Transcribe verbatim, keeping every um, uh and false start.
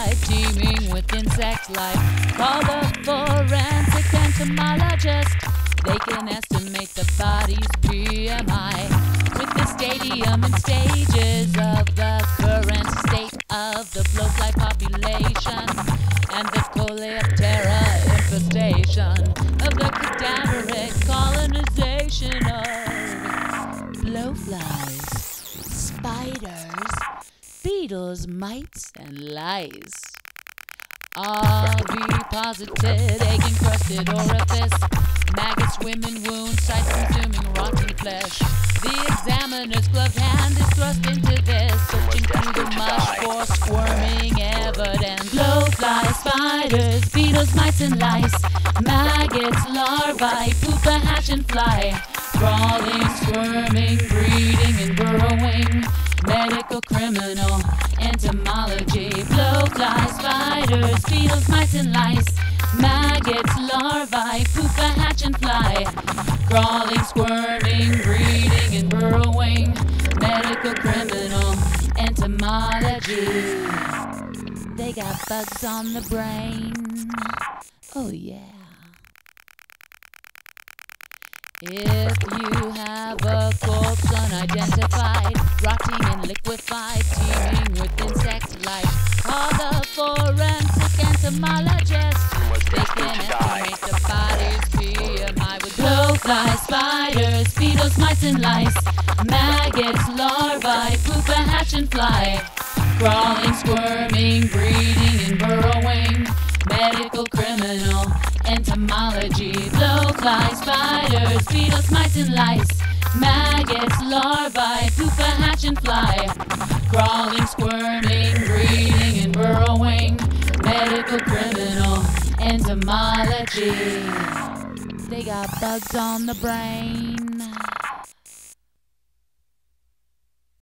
larvae teeming with insect life. Call the forensic entomologist. They can estimate the body's P M I with the stadium and stages of the current state of the blowfly population and the coleoptera infestation of the cadaveric colonization of blowflies, spiders, beetles, mites, and lice. Oviposited, egg-encrusted orifice, maggots swim in wound sites consuming rotten flesh. The examiner's gloved hand is thrust into this, searching through the mush for squirming evidence. Blowflies, spiders, beetles, mites, and lice, maggots, larvae, pupa, hatch, and fly, crawling, squirming, breeding, and burrowing. Medicocrminal, entomology. Blowflies, spiders, beetles, mites, and lice, maggots, larvae, pupa, hatch, and fly, crawling, squirming, breeding, and burrowing. Medicocrminal, entomology. They got bugs on the brain. Oh yeah. If you have a corpse unidentified, rotting and liquefied, teeming with insect life, call the forensic entomologist. They can estimate the body's P M I with blowflies, spiders, beetles, mites, and lice, maggots, larvae, pupa, hatch, and fly, crawling, squirming, breeding, and burrowing. Medicocrminal, entomology. Blowflies, spiders, beetles, mites, and lice, maggots, larvae, pupa, hatch, and fly, crawling, squirming, breeding, and burrowing. Medicocrminal, entomology. They got bugs on the brain.